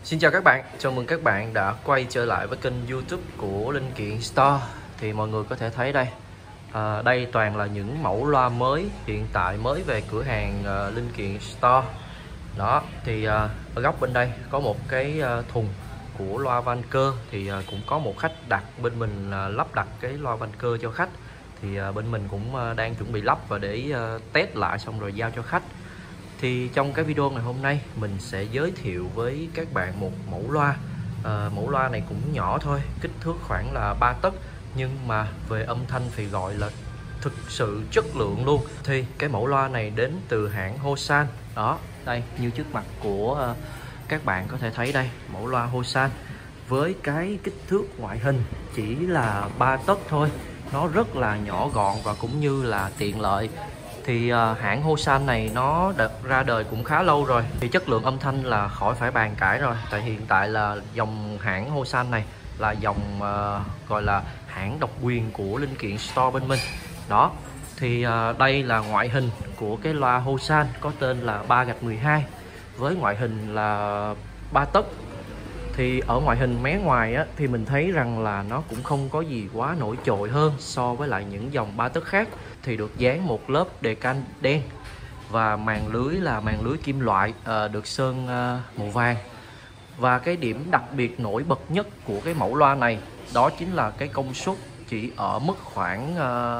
Xin chào các bạn, chào mừng các bạn đã quay trở lại với kênh YouTube của Linh Kiện Store. Thì mọi người có thể thấy đây, đây toàn là những mẫu loa mới hiện tại mới về cửa hàng Linh Kiện Store. Đó, thì ở góc bên đây có một cái thùng của loa Vanker, thì cũng có một khách đặt bên mình lắp đặt cái loa Vanker cho khách. Thì bên mình cũng đang chuẩn bị lắp và để test lại xong rồi giao cho khách. Thì trong cái video ngày hôm nay mình sẽ giới thiệu với các bạn một mẫu loa. Mẫu loa này cũng nhỏ thôi, kích thước khoảng là 3 tấc, nhưng mà về âm thanh thì gọi là thực sự chất lượng luôn. Thì cái mẫu loa này đến từ hãng Hosan. Đó, đây như trước mặt của các bạn có thể thấy đây, mẫu loa Hosan với cái kích thước ngoại hình chỉ là 3 tấc thôi. Nó rất là nhỏ gọn và cũng như là tiện lợi. Thì hãng Hosan này nó ra đời cũng khá lâu rồi, thì chất lượng âm thanh là khỏi phải bàn cãi rồi. Tại hiện tại là dòng hãng Hosan này là dòng gọi là hãng độc quyền của Linh Kiện Store bên mình. Đó, thì đây là ngoại hình của cái loa Hosan có tên là 3-12 với ngoại hình là 3 tấc. Thì ở ngoại hình mé ngoài á, thì mình thấy rằng là nó cũng không có gì quá nổi trội hơn so với lại những dòng 3 tấc khác. Thì được dán một lớp đề can đen và màn lưới là màn lưới kim loại được sơn màu vàng. Và cái điểm đặc biệt nổi bật nhất của cái mẫu loa này đó chính là cái công suất chỉ ở mức khoảng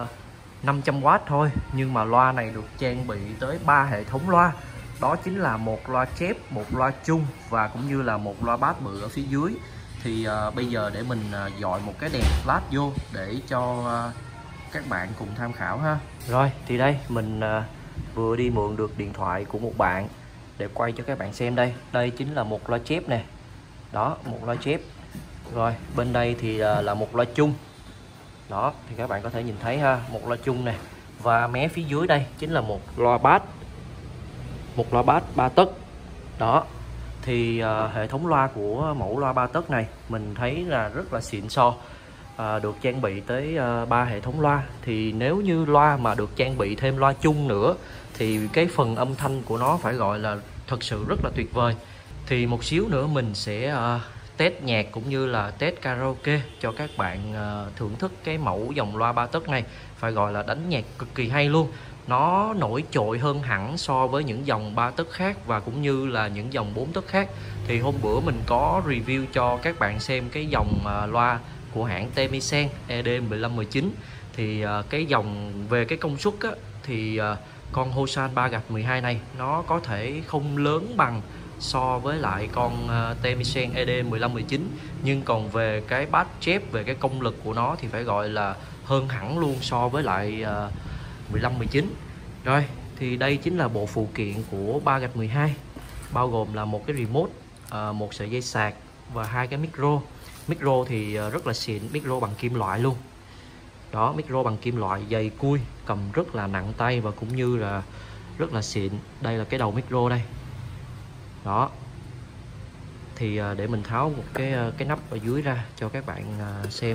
500W thôi, nhưng mà loa này được trang bị tới 3 hệ thống loa. Đó chính là một loa chép, một loa chung và cũng như là một loa bass bự ở phía dưới. Thì bây giờ để mình dọi một cái đèn flash vô để cho các bạn cùng tham khảo ha. Rồi, thì đây mình vừa đi mượn được điện thoại của một bạn để quay cho các bạn xem đây. Đây chính là một loa chép nè. Đó, một loa chép. Rồi, bên đây thì là một loa chung. Đó, thì các bạn có thể nhìn thấy ha, một loa chung nè. Và mé phía dưới đây chính là một loa bass. Một loa bass 3 tấc. Đó. Thì hệ thống loa của mẫu loa 3 tấc này mình thấy là rất là xịn so. Được trang bị tới 3 hệ thống loa. Thì nếu như loa mà được trang bị thêm loa chung nữa thì cái phần âm thanh của nó phải gọi là thật sự rất là tuyệt vời. Thì một xíu nữa mình sẽ test nhạc cũng như là test karaoke cho các bạn thưởng thức cái mẫu dòng loa 3 tấc này. Phải gọi là đánh nhạc cực kỳ hay luôn. Nó nổi trội hơn hẳn so với những dòng 3 tấc khác và cũng như là những dòng 4 tấc khác. Thì hôm bữa mình có review cho các bạn xem cái dòng loa của hãng Temisen ED1519. Thì cái dòng về cái công suất á, thì con Hosan 3-12 này nó có thể không lớn bằng so với lại con Temisen ED1519, nhưng còn về cái bass chép, về cái công lực của nó thì phải gọi là hơn hẳn luôn so với lại 15-19. Rồi, thì đây chính là bộ phụ kiện của 3-12, bao gồm là một cái remote, một sợi dây sạc và 2 cái micro. Micro thì rất là xịn, micro bằng kim loại luôn. Đó, micro bằng kim loại dày cui, cầm rất là nặng tay và cũng như là rất là xịn. Đây là cái đầu micro đây. Đó. Thì để mình tháo một cái nắp ở dưới ra cho các bạn xem.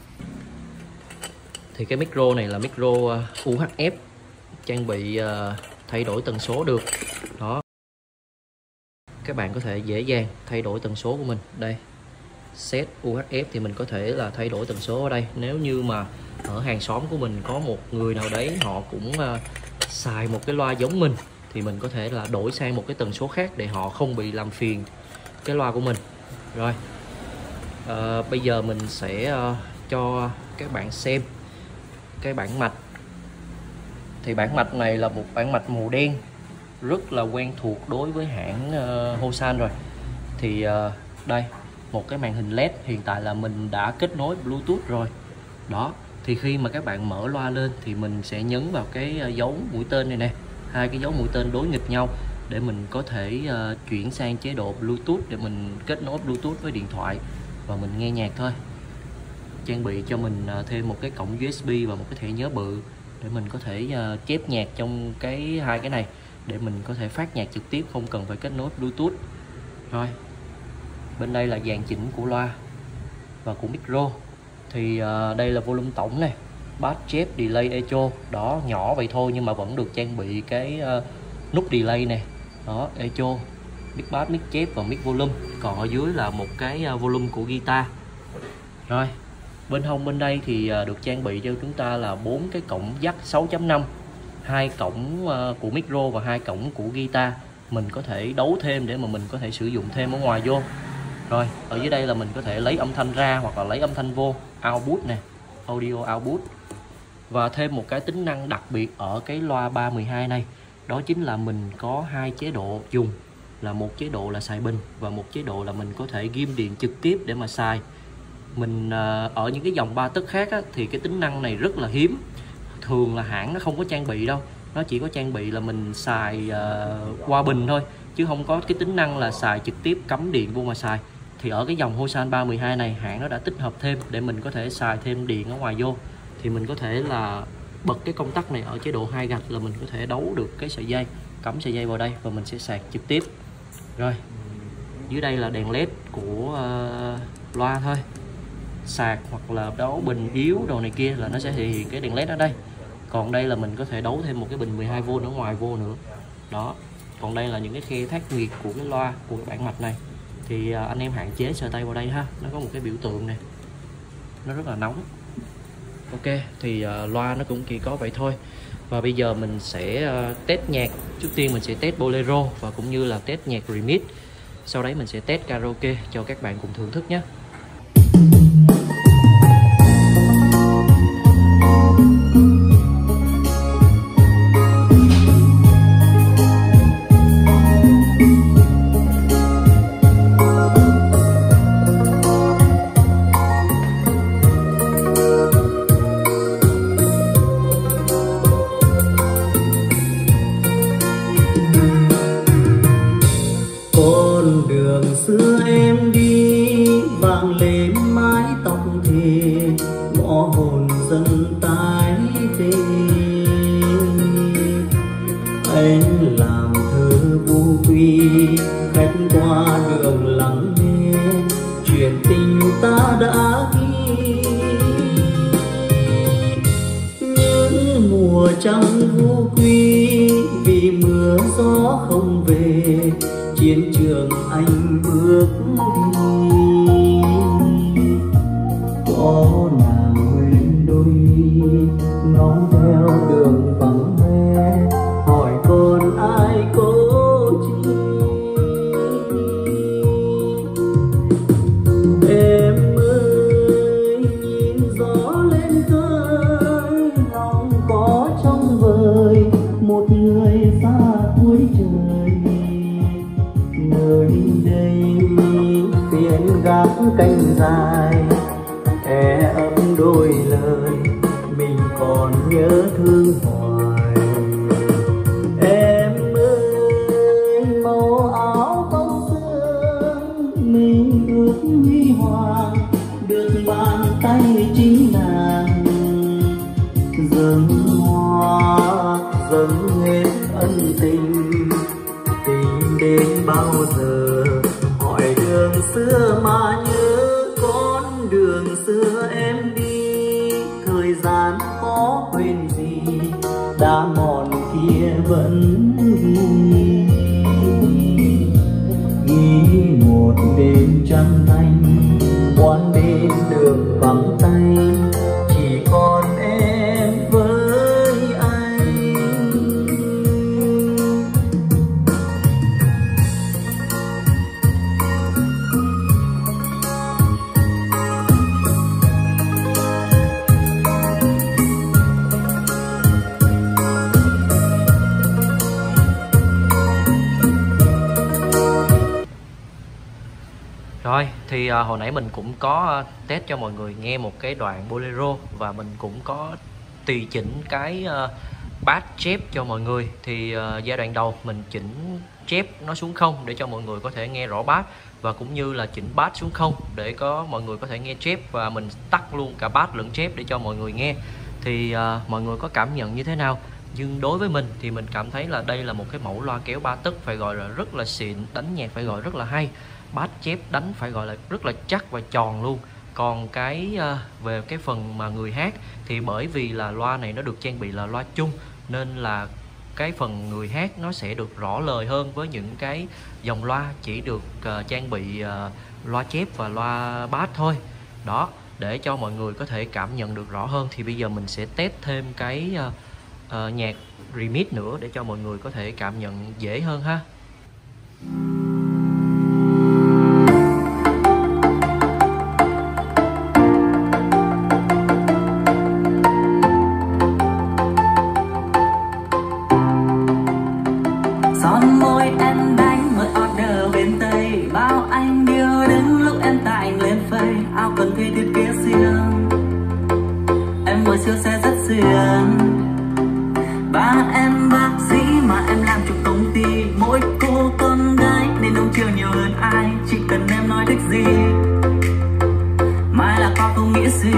Thì cái micro này là micro UHF, trang bị thay đổi tần số được. Đó. Các bạn có thể dễ dàng thay đổi tần số của mình. Đây. Set UHF thì mình có thể là thay đổi tần số ở đây. Nếu như mà ở hàng xóm của mình có một người nào đấy họ cũng xài một cái loa giống mình thì mình có thể là đổi sang một cái tần số khác để họ không bị làm phiền cái loa của mình. Rồi, bây giờ mình sẽ cho các bạn xem cái bản mạch. Thì bản mạch này là một bản mạch màu đen rất là quen thuộc đối với hãng Hosan rồi. Thì đây, một cái màn hình LED, hiện tại là mình đã kết nối Bluetooth rồi. Đó, thì khi mà các bạn mở loa lên thì mình sẽ nhấn vào cái dấu mũi tên này nè, hai cái dấu mũi tên đối nghịch nhau để mình có thể chuyển sang chế độ Bluetooth để mình kết nối Bluetooth với điện thoại và mình nghe nhạc thôi. Trang bị cho mình thêm một cái cổng USB và một cái thẻ nhớ bự để mình có thể chép nhạc trong hai cái này để mình có thể phát nhạc trực tiếp, không cần phải kết nối Bluetooth. Rồi, bên đây là dàn chỉnh của loa và của micro. Thì đây là volume tổng này, bass chép, delay, echo. Đó, nhỏ vậy thôi nhưng mà vẫn được trang bị cái nút delay này. Đó, echo. mic bass, mic chép và mic volume. Còn ở dưới là một cái volume của guitar. Rồi, bên hông bên đây thì được trang bị cho chúng ta là 4 cái cổng jack 6.5, 2 cổng của micro và 2 cổng của guitar. Mình có thể đấu thêm để mà mình có thể sử dụng thêm ở ngoài vô. Rồi, ở dưới đây là mình có thể lấy âm thanh ra hoặc là lấy âm thanh vô, output nè, audio output. Và thêm một cái tính năng đặc biệt ở cái loa 312 này, đó chính là mình có 2 chế độ dùng, là một chế độ là xài bình và một chế độ là mình có thể ghim điện trực tiếp để mà xài. Mình ở những cái dòng 3 tấc khác á, thì cái tính năng này rất là hiếm. Thường là hãng nó không có trang bị đâu, nó chỉ có trang bị là mình xài qua bình thôi, chứ không có cái tính năng là xài trực tiếp cắm điện vô mà xài. Thì ở cái dòng Hosan 312 này, hãng nó đã tích hợp thêm để mình có thể xài thêm điện ở ngoài vô. Thì mình có thể là bật cái công tắc này ở chế độ 2 gạch là mình có thể đấu được cái sợi dây, cắm sợi dây vào đây và mình sẽ sạc trực tiếp. Rồi, dưới đây là đèn led của loa thôi. Sạc hoặc là đấu bình yếu đồ này kia là nó sẽ thể hiện cái đèn led ở đây. Còn đây là mình có thể đấu thêm một cái bình 12V ở ngoài vô nữa. Đó. Còn đây là những cái khe thác nhiệt của cái loa, của cái bản mạch này. Thì anh em hạn chế sờ tay vào đây ha. Nó có một cái biểu tượng này, nó rất là nóng. Ok, thì loa nó cũng chỉ có vậy thôi. Và bây giờ mình sẽ test nhạc. Trước tiên mình sẽ test bolero và cũng như là test nhạc remix. Sau đấy mình sẽ test karaoke cho các bạn cùng thưởng thức nhé. Con đường xưa em đi vàng lên mái tóc thề, bỏ hồn dần tái tê. Anh làm thơ vô quy, khách qua đường lắng nghe chuyện tình ta đã ghi. Những mùa trăng vô quy vì mưa gió không về, chiến trường anh bước đi. Có nàng quên đôi mi ngóng theo đường vắng hoe, hỏi con ai cố chi. Em ơi nhìn gió lên khơi, lòng có trong vời một người xa cuối trời. Nơi đây phiên gác canh dài, e ấp đôi lời mình còn nhớ thương hoài. Em ơi màu áo bông sương mình ước huy hoàng, được bàn tay chính nàng dâng hoa dâng hết ân tình. Tình đến bao giờ hỏi đường xưa mà nhớ, con đường xưa em đi thời gian có quên gì, đã mòn kia vẫn ghi một đêm trăng thanh, quán bên đường vắng tay chỉ còn em với anh. Rồi, thì hồi nãy mình cũng có test cho mọi người nghe một cái đoạn bolero và mình cũng có tùy chỉnh cái bass chép cho mọi người. Thì giai đoạn đầu mình chỉnh chép nó xuống 0 để cho mọi người có thể nghe rõ bass, và cũng như là chỉnh bass xuống 0 để có mọi người có thể nghe chép, và mình tắt luôn cả bass lẫn chép để cho mọi người nghe. Thì mọi người có cảm nhận như thế nào? Nhưng đối với mình thì mình cảm thấy là đây là một cái mẫu loa kéo 3 tấc phải gọi là rất là xịn, đánh nhạc phải gọi rất là hay, bass chép đánh phải gọi là rất là chắc và tròn luôn. Còn cái về cái phần mà người hát thì bởi vì là loa này nó được trang bị là loa chung, nên là cái phần người hát nó sẽ được rõ lời hơn với những cái dòng loa chỉ được trang bị loa chép và loa bass thôi. Đó, để cho mọi người có thể cảm nhận được rõ hơn thì bây giờ mình sẽ test thêm cái nhạc remix nữa để cho mọi người có thể cảm nhận dễ hơn ha. Son môi em đánh một order bên Tây, bao anh điêu đứng lúc em tại anh lên phây. Áo quần thuê thiết kế riêng, em ngồi siêu xe rất xuyên. Ba em bác sĩ mà em làm chung công ty. Mỗi cô con gái nên ông chiều nhiều hơn ai. Chỉ cần em nói thích gì mai là con không nghĩ gì.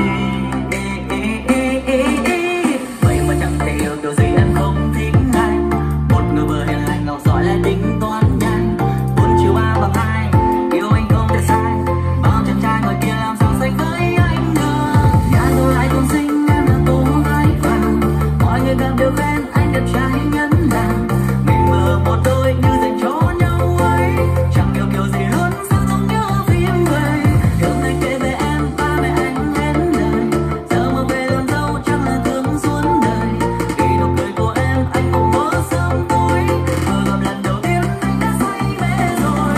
Vậy mà chẳng thể hiểu kiểu gì em không thích anh. Một người vừa hiền lành ngọc giỏi lại tính toán nhanh. 4 chiều 3 bằng 2, yêu anh không thể sai. Bao chàng trai ngoài kia làm sao sánh với anh được. Nhà tôi ai cũng xinh em là cô gái vàng. Mọi người càng đều khen anh đẹp trai nhấn nàng. Mình vừa một đôi như dành cho nhau ấy. Chẳng hiểu kiểu gì luôn sao giống như phim vậy. Thường anh kể về em ba mẹ anh hết lời. Giờ mà về luôn đâu chắc là thương suốt đời. Vì nụ cười của em anh cũng mơ sớm tối. Vừa gặp lần đầu tiên anh đã say mê rồi.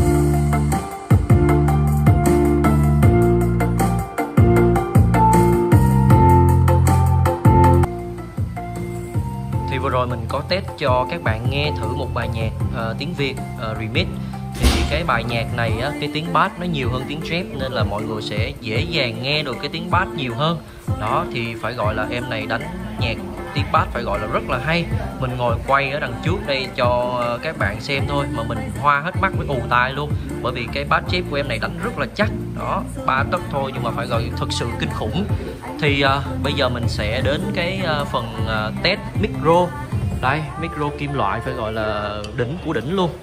Thì vừa rồi mình có test cho các bạn nghe thử một bài nhạc tiếng Việt remix. Thì cái bài nhạc này á, cái tiếng bass nó nhiều hơn tiếng trap nên là mọi người sẽ dễ dàng nghe được cái tiếng bass nhiều hơn. Đó thì phải gọi là em này đánh nhạc tiếng bass phải gọi là rất là hay. Mình ngồi quay ở đằng trước đây cho các bạn xem thôi mà mình hoa hết mắt với ù tai luôn. Bởi vì cái bass chép của em này đánh rất là chắc. Đó, 3 tấc thôi nhưng mà phải gọi thật sự kinh khủng. Thì bây giờ mình sẽ đến cái phần test micro. Đây, micro kim loại phải gọi là đỉnh của đỉnh luôn.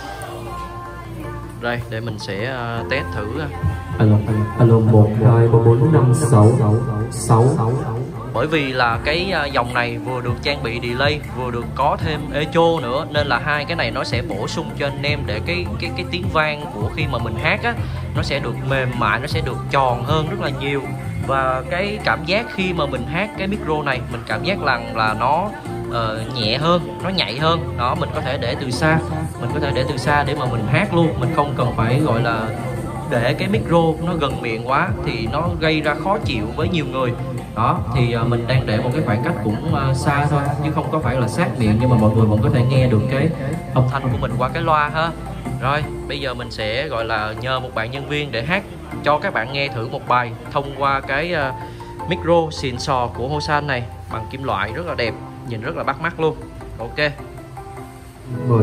Đây, để mình sẽ test thử. Alo 1 2 3 4 5 6. Bởi vì là cái dòng này vừa được trang bị delay, vừa được có thêm echo nữa nên là hai cái này nó sẽ bổ sung cho anh em để cái tiếng vang của khi mà mình hát á nó sẽ được mềm mại, nó sẽ được tròn hơn rất là nhiều. Và cái cảm giác khi mà mình hát cái micro này mình cảm giác là nó nhẹ hơn, nó nhạy hơn. Đó, mình có thể để từ xa, để mà mình hát luôn, mình không cần phải gọi là để cái micro nó gần miệng quá thì nó gây ra khó chịu với nhiều người. Đó thì mình đang để một cái khoảng cách cũng xa thôi chứ không có phải là sát miệng, nhưng mà mọi người vẫn có thể nghe được cái âm thanh của mình qua cái loa ha. Rồi bây giờ mình sẽ gọi là nhờ một bạn nhân viên để hát cho các bạn nghe thử một bài thông qua cái micro xịn sò của Hosan này, bằng kim loại rất là đẹp, nhìn rất là bắt mắt luôn. Ok. Alo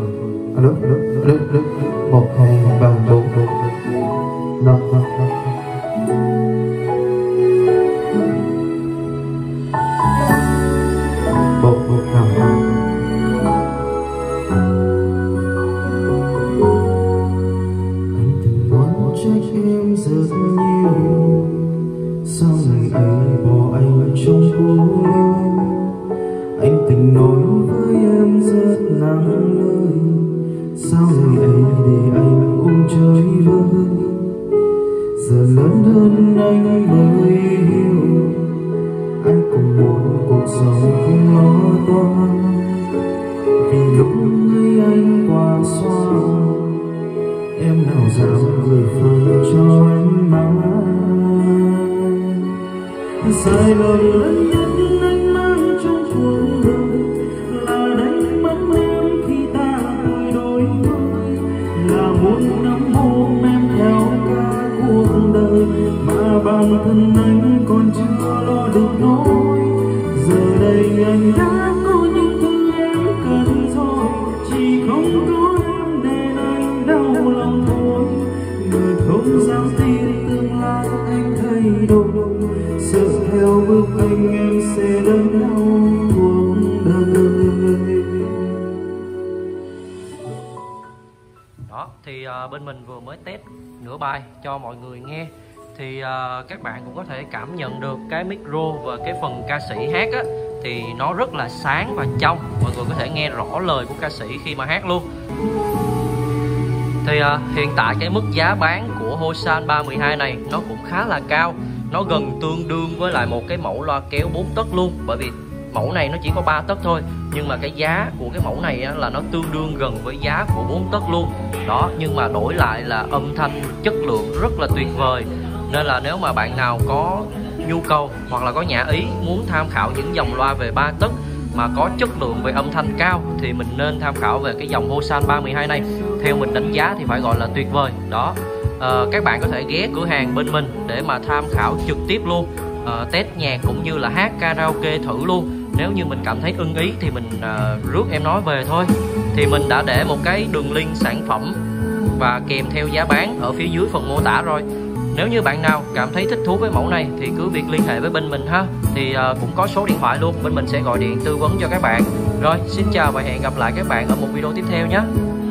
1 2 3 4 5 rất nhiều. Sao ngày ấy bỏ anh trong cô đơn, anh từng nói với em rất nặng lời. Sao ngày ấy để anh ôm chơi vơi, giờ lớn hơn anh mới hiểu anh cũng muốn cuộc sống không lo toan. Vì lúc ấy anh qua xoa, em nào dám gửi phần cho anh mãi. Sai lầm lớn nhất anh mang trong cuộc đời là đánh mất em khi ta tuổi đôi mươi, là muốn nắm ôm em theo cả cuộc đời mà bản thân anh còn chưa lo được nỗi. Giờ đây anh đã có những thứ em cần rồi, chỉ không có em để anh đau lòng thôi. Người không dám tin tương lai anh thay đổi, sợ theo bước anh em sẽ đớn đau cuộc đời. Đó thì bên mình vừa mới test nửa bài cho mọi người nghe. thì các bạn cũng có thể cảm nhận được cái micro và cái phần ca sĩ hát á, thì nó rất là sáng và trong, mọi người có thể nghe rõ lời của ca sĩ khi mà hát luôn. Thì hiện tại cái mức giá bán của Hosan 312 này nó cũng khá là cao, nó gần tương đương với lại một cái mẫu loa kéo 4 tấc luôn, bởi vì mẫu này nó chỉ có 3 tấc thôi, nhưng mà cái giá của cái mẫu này á, là nó tương đương gần với giá của 4 tấc luôn đó. Nhưng mà đổi lại là âm thanh chất lượng rất là tuyệt vời, nên là nếu mà bạn nào có nhu cầu hoặc là có nhã ý muốn tham khảo những dòng loa về 3 tấc mà có chất lượng về âm thanh cao thì mình nên tham khảo về cái dòng Hosan 312 này. Theo mình đánh giá thì phải gọi là tuyệt vời đó. Các bạn có thể ghé cửa hàng bên mình để mà tham khảo trực tiếp luôn, test nhạc cũng như là hát karaoke thử luôn. Nếu như mình cảm thấy ưng ý thì mình rước em nói về thôi. Thì mình đã để một cái đường link sản phẩm và kèm theo giá bán ở phía dưới phần mô tả rồi. Nếu như bạn nào cảm thấy thích thú với mẫu này thì cứ việc liên hệ với bên mình ha. Thì cũng có số điện thoại luôn, bên mình sẽ gọi điện tư vấn cho các bạn. Rồi, xin chào và hẹn gặp lại các bạn ở một video tiếp theo nhé.